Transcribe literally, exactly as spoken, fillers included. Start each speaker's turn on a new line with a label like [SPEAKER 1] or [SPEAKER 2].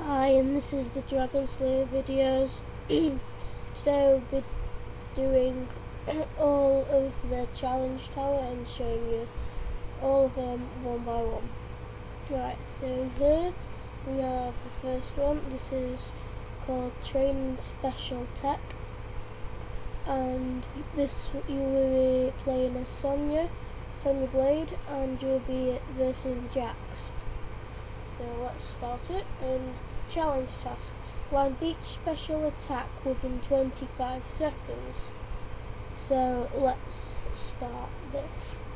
[SPEAKER 1] Hi, and this is the Dragon Slayer videos. Today we'll be doing all of the challenge tower and showing you all of them one by one. Right, so here we have the first one. This is called Training Special Tech, and this you will be playing as Sonya, Sonya Blade, and you'll be versing Jax. So let's start it. And challenge task: land each special attack within twenty-five seconds. So let's start this.